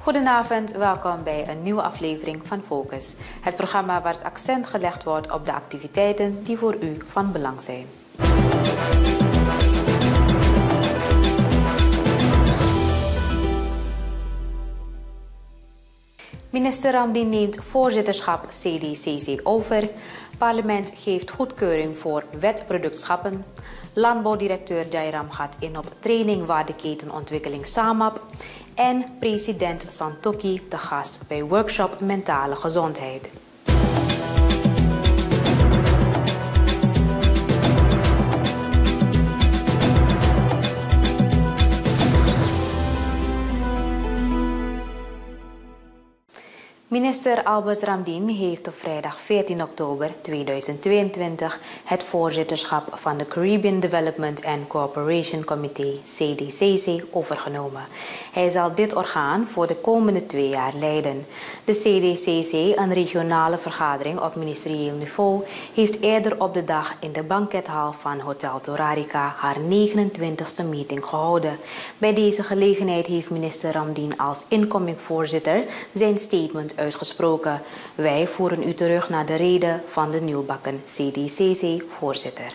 Goedenavond, welkom bij een nieuwe aflevering van Focus. Het programma waar het accent gelegd wordt op de activiteiten die voor u van belang zijn. Minister Ramdien neemt voorzitterschap CDCC over. Parlement geeft goedkeuring voor wet productschappen. Landbouwdirecteur Jairam gaat in op training waardeketenontwikkeling SAMAP. En president Santokhi te gast bij workshop Mentale Gezondheid. Minister Albert Ramdien heeft op vrijdag 14 oktober 2022 het voorzitterschap van de Caribbean Development and Cooperation Committee CDCC overgenomen. Hij zal dit orgaan voor de komende 2 jaar leiden. De CDCC, een regionale vergadering op ministerieel niveau, heeft eerder op de dag in de bankethal van Hotel Torarica haar 29e meeting gehouden. Bij deze gelegenheid heeft minister Ramdien als incoming voorzitter zijn statement uitgesproken. Wij voeren u terug naar de reden van de nieuwbakken CDCC-voorzitter.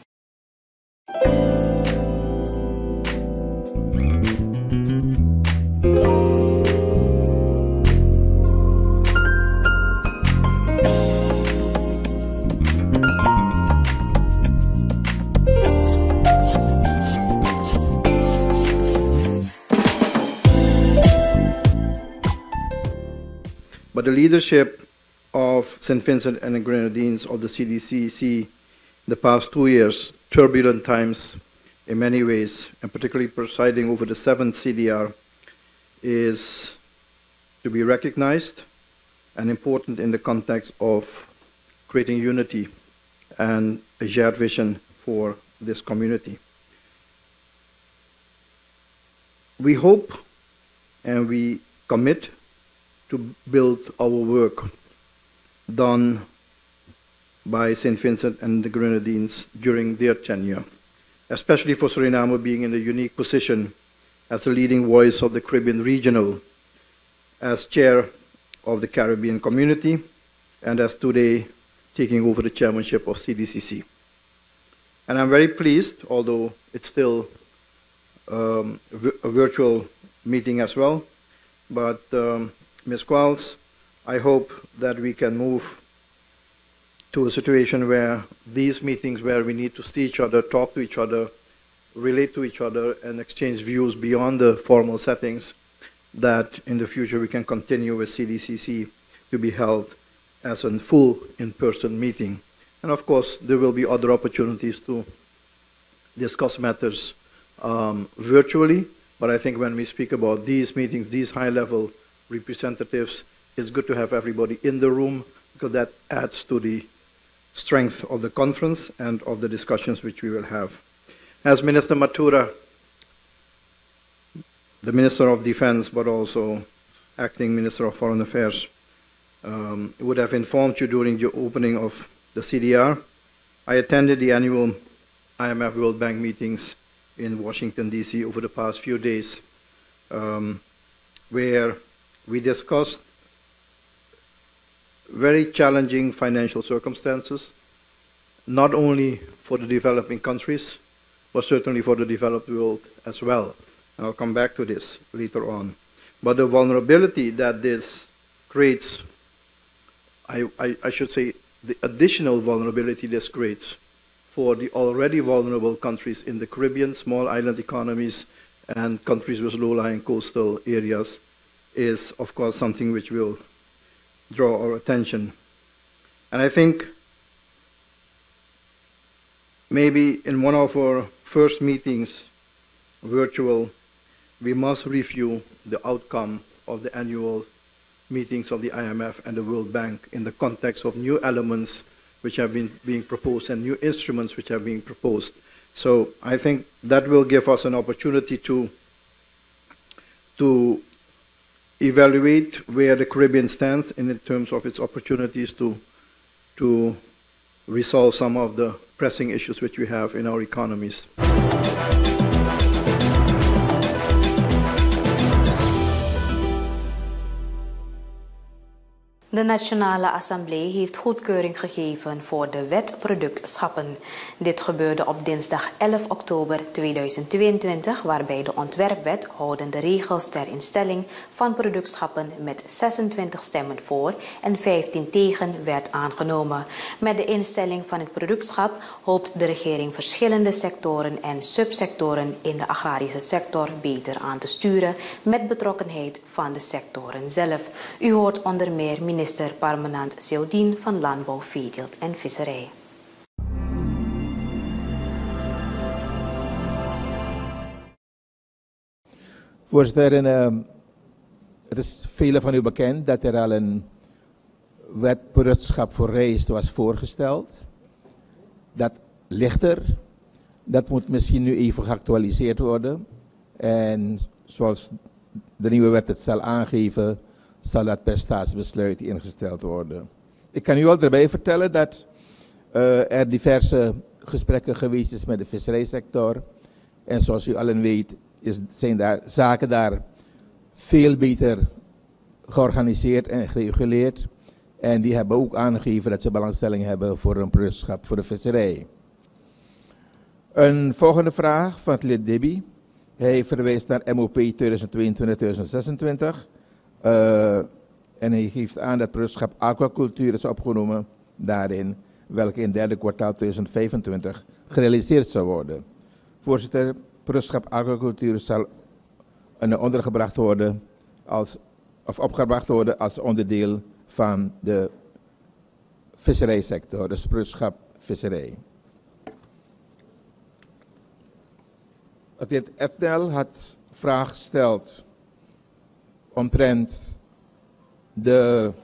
But the leadership of St. Vincent and the Grenadines of the CDCC the past 2 years, turbulent times in many ways, and particularly presiding over the 7th CDR, is to be recognized and important in the context of creating unity and a shared vision for this community. We hope and we commit to build our work done by St. Vincent and the Grenadines during their tenure, especially for Suriname being in a unique position as a leading voice of the Caribbean regional, as chair of the Caribbean community, and as today taking over the chairmanship of CDCC. And I'm very pleased, although it's still a virtual meeting as well, but Ms. Qualls, I hope that we can move to a situation where these meetings where we need to see each other, talk to each other, relate to each other, and exchange views beyond the formal settings, that in the future we can continue with CDCC to be held as a full in-person meeting. And of course, there will be other opportunities to discuss matters virtually, but I think when we speak about these meetings, these high-level representatives, it's good to have everybody in the room because that adds to the strength of the conference and of the discussions which we will have. As Minister Matura, the Minister of Defense, but also Acting Minister of Foreign Affairs, would have informed you during the opening of the CDR, I attended the annual IMF World Bank meetings in Washington, D.C. over the past few days, where we discussed very challenging financial circumstances, not only for the developing countries, but certainly for the developed world as well. And I'll come back to this later on. But the vulnerability that this creates, I should say, the additional vulnerability this creates for the already vulnerable countries in the Caribbean, small island economies, and countries with low-lying coastal areas, is, of course, something which will draw our attention. And I think maybe in one of our first meetings, virtual, we must review the outcome of the annual meetings of the IMF and the World Bank in the context of new elements which have been being proposed and new instruments which have been proposed. So I think that will give us an opportunity to evaluate where the Caribbean stands in terms of its opportunities to resolve some of the pressing issues which we have in our economies. De Nationale Assemblée heeft goedkeuring gegeven voor de wet productschappen. Dit gebeurde op dinsdag 11 oktober 2022, waarbij de ontwerpwet houdende regels ter instelling van productschappen met 26 stemmen voor en 15 tegen werd aangenomen. Met de instelling van het productschap hoopt de regering verschillende sectoren en subsectoren in de agrarische sector beter aan te sturen met betrokkenheid van de sectoren zelf. U hoort onder meer minister Parmanand Seoudien van Landbouw, Veeteelt en Visserij. Voorzitter, het is velen van u bekend dat er al een wet productschap voor rijst was voorgesteld. Dat ligt er. Dat moet misschien nu even geactualiseerd worden. En zoals de nieuwe wet het zal aangeven, zal dat per staatsbesluit ingesteld worden. Ik kan u al erbij vertellen dat er diverse gesprekken geweest is met de visserijsector. En zoals u allen weet, zijn daar zaken daar veel beter georganiseerd en gereguleerd. En die hebben ook aangegeven dat ze belangstelling hebben voor een productschap voor de visserij. Een volgende vraag van het lid Debbie. Hij verwijst naar MOP 2022-2026. En hij geeft aan dat productschap aquacultuur is opgenomen daarin, welke in derde kwartaal 2025 gerealiseerd zal worden. Voorzitter, productschap aquacultuur zal ondergebracht worden of opgebracht worden als onderdeel van de visserijsector, dus productschap visserij. Het heer Etnel had vraag gesteld omtrent de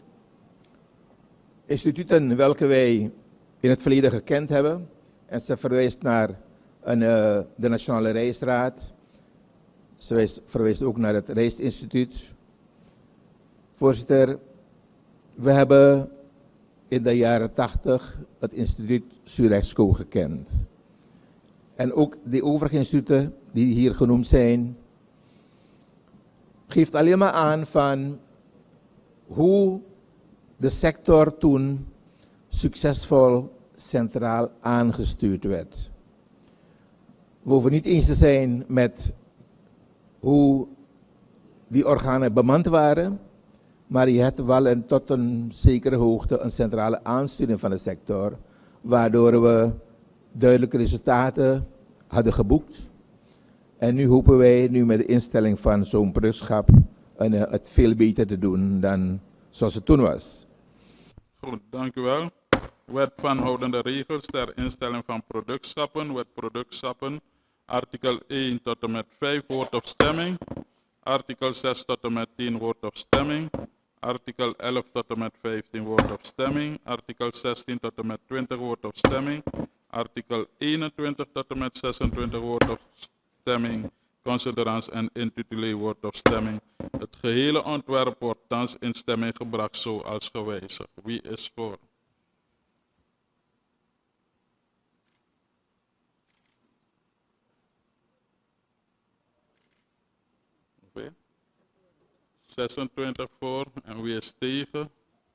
instituten welke wij in het verleden gekend hebben. En ze verwijst naar de Nationale Rijstraad. Ze verwijst ook naar het Rijstinstituut. Voorzitter, we hebben in de jaren 80 het instituut Surexco gekend. En ook de overige instituten die hier genoemd zijn, geeft alleen maar aan van hoe de sector toen succesvol centraal aangestuurd werd. We hoeven niet eens te zijn met hoe die organen bemand waren, maar je hebt wel tot een zekere hoogte een centrale aansturing van de sector, waardoor we duidelijke resultaten hadden geboekt. En nu hopen wij met de instelling van zo'n productschap het veel beter te doen dan zoals het toen was. Goed, dank u wel. Wet van houdende regels ter instelling van productschappen. Wet productschappen. Artikel 1 tot en met 5 wordt op stemming. Artikel 6 tot en met 10 wordt op stemming. Artikel 11 tot en met 15 wordt op stemming. Artikel 16 tot en met 20 wordt op stemming. Artikel 21 tot en met 26 wordt op stemming. Considerans en intitulé wordt op stemming. Het gehele ontwerp wordt thans in stemming gebracht zoals gewijzigd. Wie is voor? Hoeveel? 26 voor. En wie is tegen?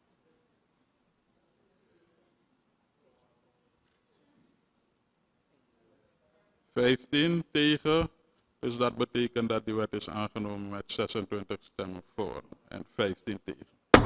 (15) tegen. Dus dat betekent dat die wet is aangenomen met 26 stemmen voor en 15 tegen.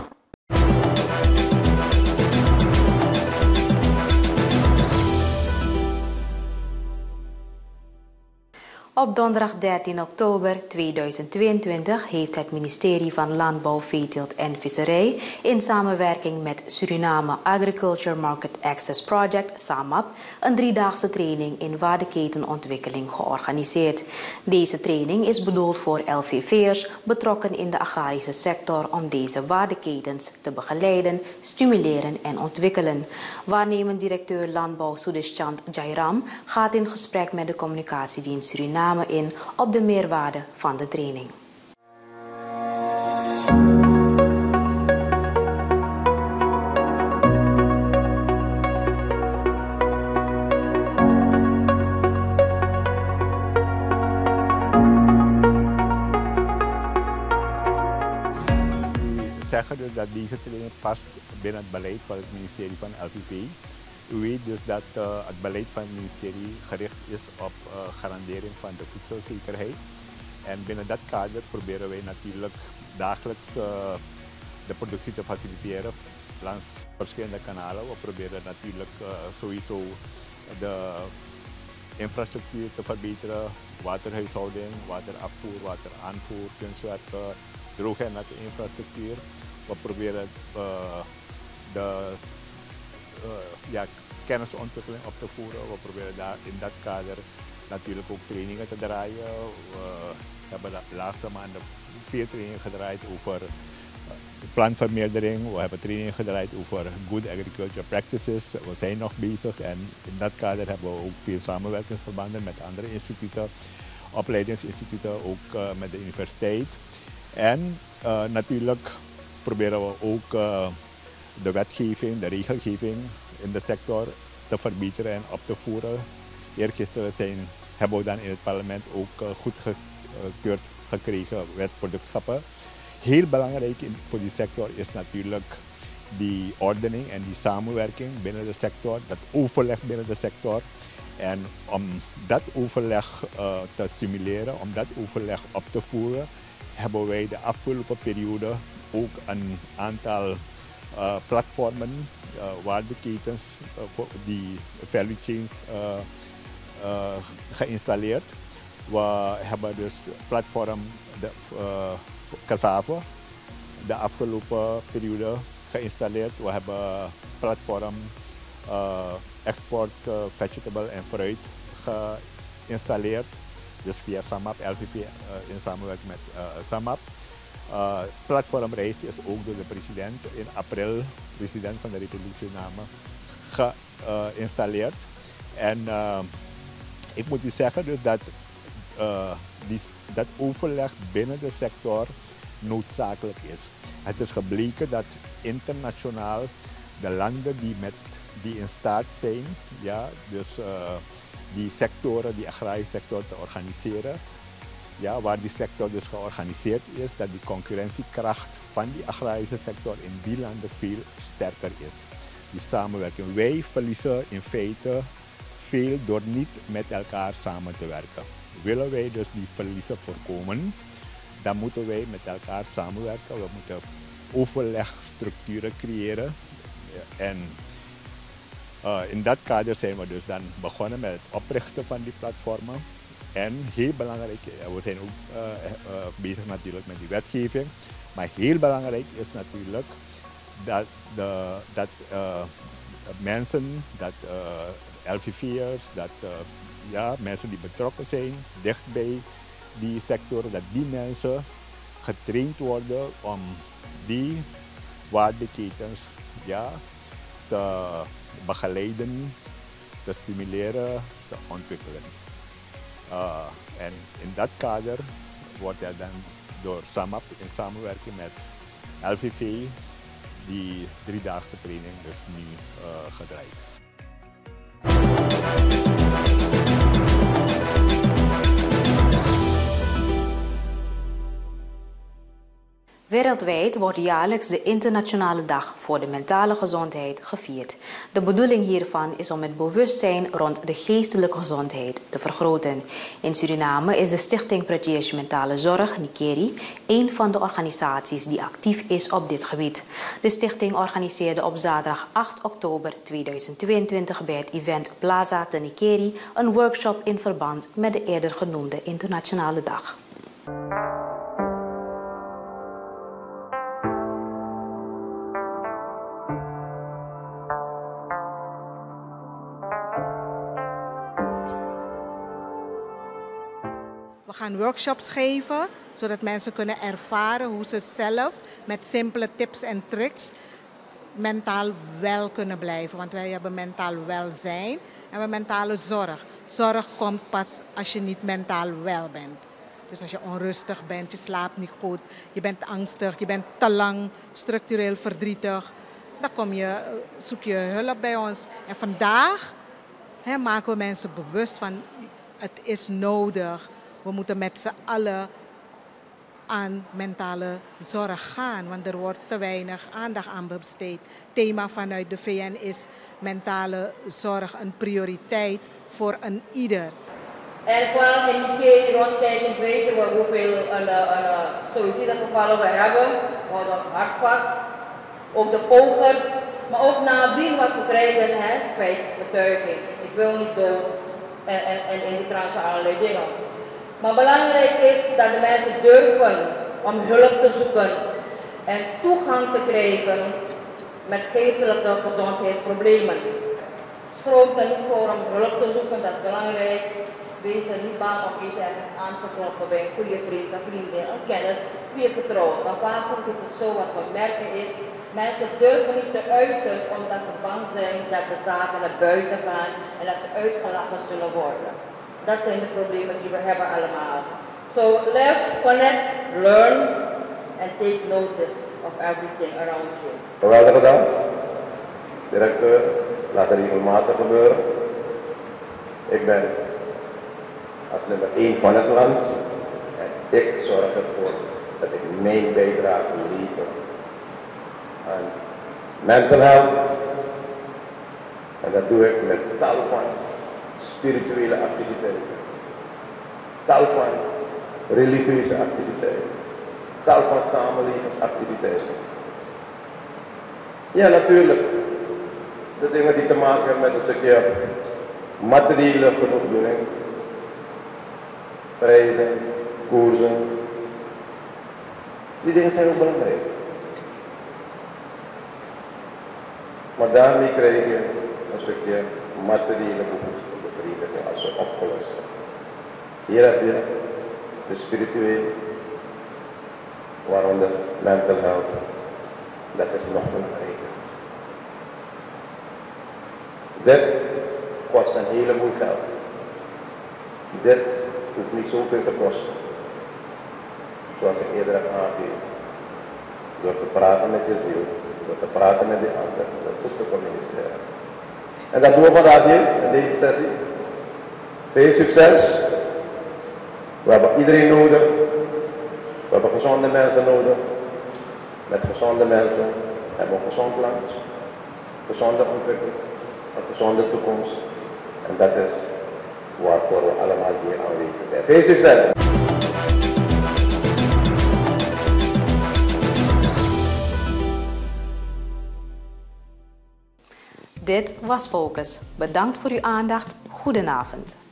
Op donderdag 13 oktober 2022 heeft het ministerie van Landbouw, Veeteelt en Visserij in samenwerking met Suriname Agriculture Market Access Project, SAMAP, een 3-daagse training in waardeketenontwikkeling georganiseerd. Deze training is bedoeld voor LVV'ers betrokken in de agrarische sector om deze waardeketens te begeleiden, stimuleren en ontwikkelen. Waarnemend directeur Landbouw Sudeschand Jairam gaat in gesprek met de communicatiedienst Suriname in op de meerwaarde van de training. zeggen dus dat deze training past binnen het beleid van het ministerie van LVP. U weet dus dat het beleid van het ministerie gericht is op garandering van de voedselzekerheid. En binnen dat kader proberen wij natuurlijk dagelijks de productie te faciliteren langs verschillende kanalen. We proberen natuurlijk sowieso de infrastructuur te verbeteren, waterhuishouding, waterafvoer, wateraanvoer, kunstwerken, droog- en natte infrastructuur. We proberen kennisontwikkeling op te voeren. We proberen daar in dat kader natuurlijk ook trainingen te draaien. We hebben de laatste maanden veel trainingen gedraaid over plantvermeerdering. We hebben trainingen gedraaid over good agriculture practices. We zijn nog bezig en in dat kader hebben we ook veel samenwerkingsverbanden met andere instituten, opleidingsinstituten, ook met de universiteit. En natuurlijk proberen we ook de wetgeving, de regelgeving in de sector te verbeteren en op te voeren. Eergisteren hebben we dan in het parlement ook goedgekeurd gekregen wetproductschappen. Heel belangrijk voor die sector is natuurlijk die ordening en die samenwerking binnen de sector, dat overleg binnen de sector. En om dat overleg te stimuleren, om dat overleg op te voeren, hebben wij de afgelopen periode ook een aantal platformen, waardeketens, die value chains geïnstalleerd. We hebben dus platform cassave de afgelopen periode geïnstalleerd. We hebben platform export vegetable en fruit geïnstalleerd. Dus via SAMAP, LVP in samenwerking met SAMAP. Platform Rijst is ook door de president in april, president van de Republiek Suriname, geïnstalleerd. En ik moet u zeggen dus dat dat overleg binnen de sector noodzakelijk is. Het is gebleken dat internationaal de landen die in staat zijn, ja, dus die sectoren, die agrarische sector te organiseren, ja, waar die sector dus georganiseerd is, dat die concurrentiekracht van die agrarische sector in die landen veel sterker is. Die samenwerking. Wij verliezen in feite veel door niet met elkaar samen te werken. Willen wij dus die verliezen voorkomen, dan moeten wij met elkaar samenwerken. We moeten overlegstructuren creëren. En in dat kader zijn we dus dan begonnen met het oprichten van die platformen. En heel belangrijk, we zijn ook bezig natuurlijk met die wetgeving. Maar heel belangrijk is natuurlijk dat mensen, dat LVV'ers, dat mensen die betrokken zijn, dicht bij die sector, dat die mensen getraind worden om die waardeketens te begeleiden, te stimuleren, te ontwikkelen. En in dat kader wordt er dan door SAMAP in samenwerking met LVV die 3-daagse training dus nu gedraaid. Wereldwijd wordt jaarlijks de Internationale Dag voor de Mentale Gezondheid gevierd. De bedoeling hiervan is om het bewustzijn rond de geestelijke gezondheid te vergroten. In Suriname is de Stichting Prajesh Mentale Zorg, Nikeri, een van de organisaties die actief is op dit gebied. De stichting organiseerde op zaterdag 8 oktober 2022 bij het event Plaza te Nikeri een workshop in verband met de eerder genoemde Internationale Dag. We gaan workshops geven, zodat mensen kunnen ervaren hoe ze zelf met simpele tips en tricks mentaal wel kunnen blijven. Want wij hebben mentaal welzijn en we hebben mentale zorg. Zorg komt pas als je niet mentaal wel bent. Dus als je onrustig bent, je slaapt niet goed, je bent angstig, je bent te lang structureel verdrietig, dan zoek je hulp bij ons. En vandaag maken we mensen bewust van het is nodig. We moeten met z'n allen aan mentale zorg gaan. Want er wordt te weinig aandacht aan besteed. Thema vanuit de VN is mentale zorg een prioriteit voor een ieder. En vooral in die rondkijkend weten we hoeveel suïcidegevallen we hebben. We houden ons hart vast. Ook de pogers, maar ook nadien wat we krijgen, spijtbetuiging. Ik wil niet dood en in die tranche allerlei dingen. Maar belangrijk is dat de mensen durven om hulp te zoeken en toegang te krijgen met geestelijke gezondheidsproblemen. Schroom er niet voor om hulp te zoeken, dat is belangrijk. Wees er niet bang om even ergens aan te kloppen bij een goede vriend, een vriendin, een kennis, wie je vertrouwt. Maar vaak is het zo, wat we merken is, mensen durven niet te uiten omdat ze bang zijn dat de zaken naar buiten gaan en dat ze uitgelachen zullen worden. Dat zijn de problemen die we hebben allemaal. So let's connect, learn and take notice of everything around you. Geweldig gedaan. Directeur, laat het regelmatig gebeuren. Ik ben als nummer 1 van het land en ik zorg ervoor dat ik mijn bijdrage lever aan mental health. En dat doe ik met tal van spirituele activiteiten, tal van religieuze activiteiten, tal van samenlevingsactiviteiten. Ja, natuurlijk, de dingen die te maken hebben met een stukje materiële genoegdoening, prijzen, koersen, die dingen zijn ook belangrijk. Maar daarmee krijg je een stukje materiële behoeften. Als ze opgelost zijn. Hier heb je de spirituele, waaronder mental health. Dat is nog belangrijker. Dit kost een heleboel geld. Dit hoeft niet zoveel te kosten. Zoals ik eerder heb aangegeven. Door te praten met je ziel, door te praten met die ander, door goed te communiceren. En dat doen we vandaag hier in deze sessie. Veel succes. We hebben iedereen nodig. We hebben gezonde mensen nodig. Met gezonde mensen hebben we een gezond land, gezonde ontwikkeling, een gezonde toekomst. En dat is waarvoor we allemaal hier aanwezig zijn. Veel succes! Dit was Focus. Bedankt voor uw aandacht. Goedenavond.